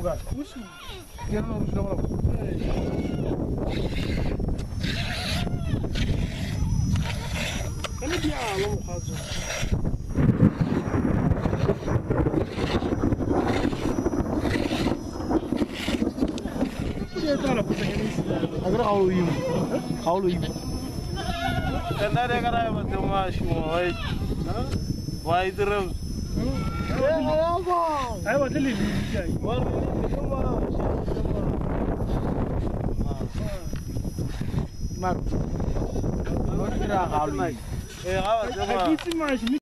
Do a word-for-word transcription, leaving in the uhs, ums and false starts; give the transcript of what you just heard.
bukan. Dia harus sudah malam. Ini dia alam khas. Dia tahu apa yang ini. Agar kau ini, kau ini. Tanda dia kerana macam macam wai, wai terus. أيوة ده اللي جاي. مار. ما ترى قالوا. إيه قالوا.